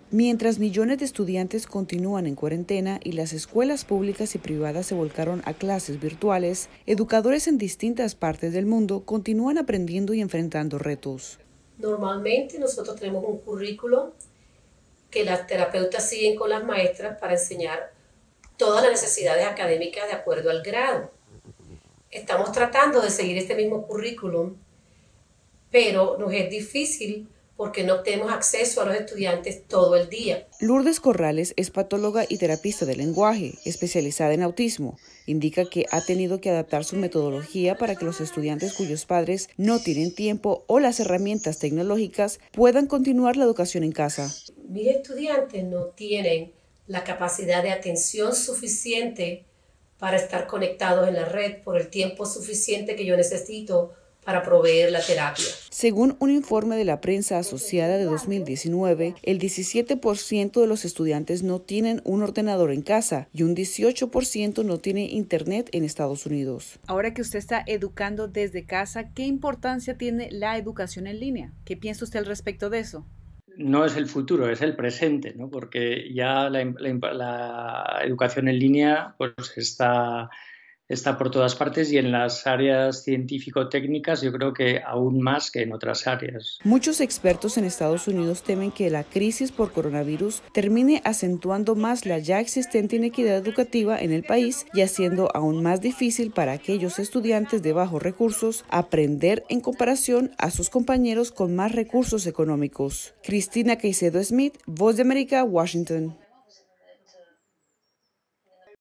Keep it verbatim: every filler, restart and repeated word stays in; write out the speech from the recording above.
Mientras millones de estudiantes continúan en cuarentena y las escuelas públicas y privadas se volcaron a clases virtuales, educadores en distintas partes del mundo continúan aprendiendo y enfrentando retos. Normalmente nosotros tenemos un currículo que las terapeutas siguen con las maestras para enseñar todas las necesidades académicas de acuerdo al grado. Estamos tratando de seguir este mismo currículum, pero nos es difícil porque no tenemos acceso a los estudiantes todo el día. Lourdes Corrales es patóloga y terapista del lenguaje, especializada en autismo. Indica que ha tenido que adaptar su metodología para que los estudiantes cuyos padres no tienen tiempo o las herramientas tecnológicas puedan continuar la educación en casa. Mis estudiantes no tienen la capacidad de atención suficiente para estar conectados en la red por el tiempo suficiente que yo necesito para proveer la terapia. Según un informe de la prensa asociada de dos mil diecinueve, el diecisiete por ciento de los estudiantes no tienen un ordenador en casa y un dieciocho por ciento no tiene internet en Estados Unidos. Ahora que usted está educando desde casa, ¿qué importancia tiene la educación en línea? ¿Qué piensa usted al respecto de eso? No es el futuro, es el presente, ¿no? Porque ya la, la, la educación en línea pues está... está por todas partes y en las áreas científico-técnicas yo creo que aún más que en otras áreas. Muchos expertos en Estados Unidos temen que la crisis por coronavirus termine acentuando más la ya existente inequidad educativa en el país y haciendo aún más difícil para aquellos estudiantes de bajos recursos aprender en comparación a sus compañeros con más recursos económicos. Cristina Caicedo Smith, Voz de América, Washington.